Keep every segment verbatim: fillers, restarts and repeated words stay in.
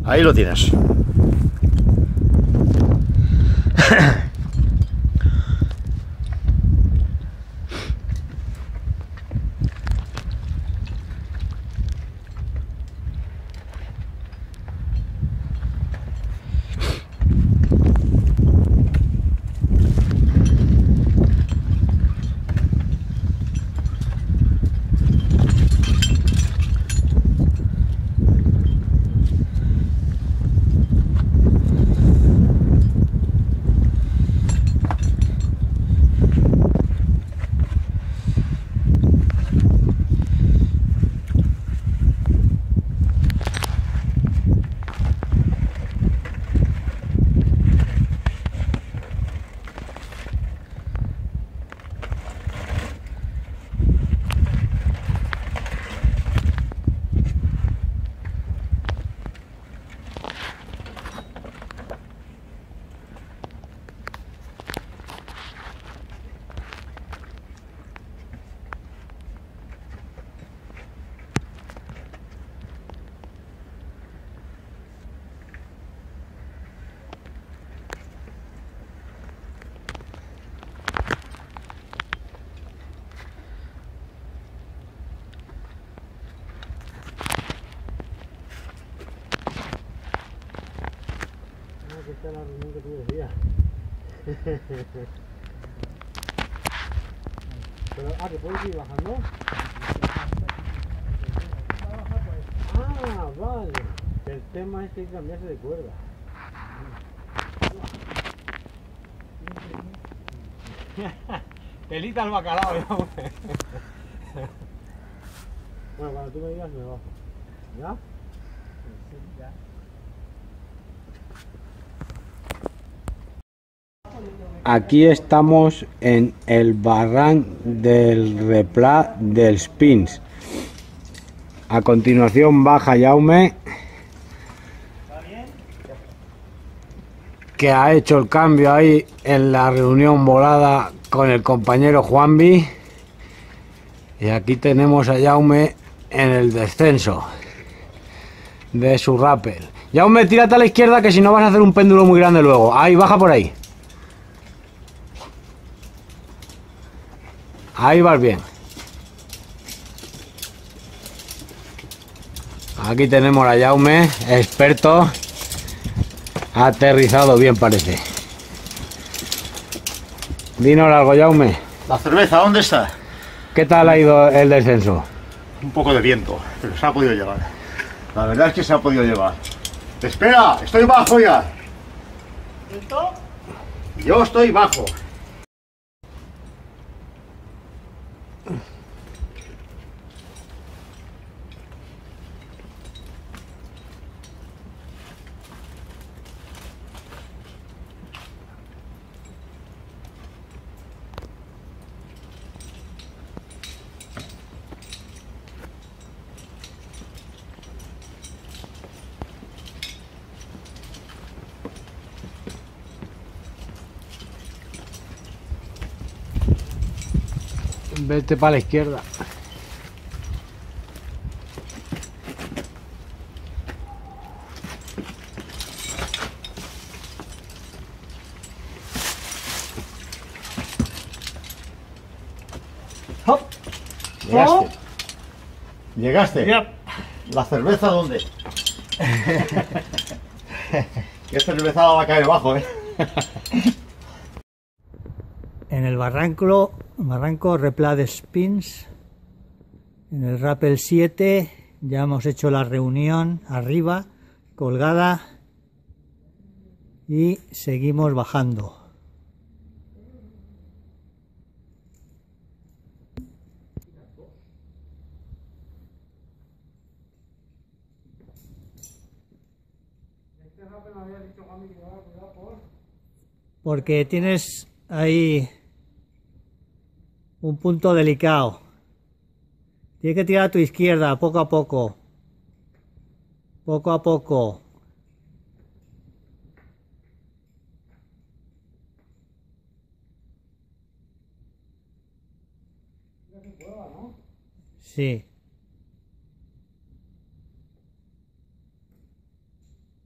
Ahí lo tienes. Que está la reunión que tú decías. Pero, ah, que puedes ir bajando. Ah, vale. El tema es que hay que cambiarse de cuerda. Pelita al bacalao, ya. Bueno, cuando tú me digas me bajo. ¿Ya? Sí, ya. Aquí estamos en el barranc del Replà dels Pins. A continuación baja Jaume, que ha hecho el cambio ahí en la reunión volada con el compañero Juanvi. Y aquí tenemos a Jaume en el descenso de su rappel. Jaume, tírate a la izquierda, que si no vas a hacer un péndulo muy grande luego. Ahí, baja por ahí. Ahí vas bien. Aquí tenemos a Jaume, experto. Ha aterrizado bien, parece. Dinos algo, Jaume. La cerveza, ¿dónde está? ¿Qué tal ha ido el descenso? Un poco de viento, pero se ha podido llevar. La verdad es que se ha podido llevar. ¡Espera! ¡Estoy bajo ya! ¿Esto? Yo estoy bajo. Vete para la izquierda. ¡Hop! Llegaste. Llegaste. Yep. ¿La cerveza dónde? ¿Qué cervezada va a caer abajo, eh? En el barranco, barranco Replà dels Pins, en el rappel siete, ya hemos hecho la reunión arriba, colgada, y seguimos bajando. Porque tienes ahí un punto delicado. Tienes que tirar a tu izquierda, poco a poco. Poco a poco. Sí.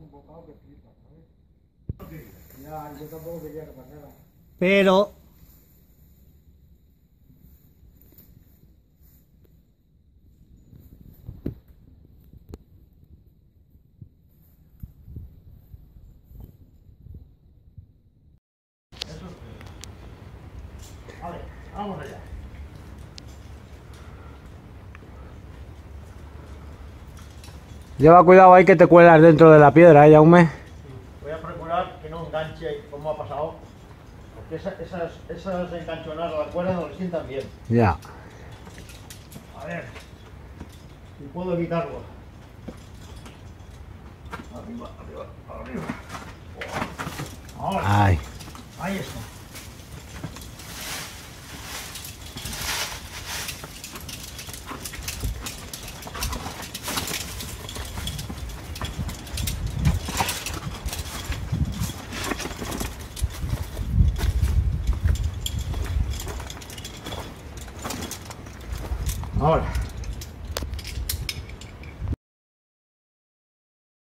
Ya, yo tampoco quería que pasara. Pero Vale, vamos allá. Lleva cuidado ahí que te cuelas dentro de la piedra, ¿eh, Jaume? Voy a procurar que no enganche como ha pasado, porque esa, esas, esas enganchonadas a la cuerda no le sientan bien. Ya. A ver si puedo evitarlo. Arriba, arriba, arriba. Ahora, Ay. ahí está. Ahora.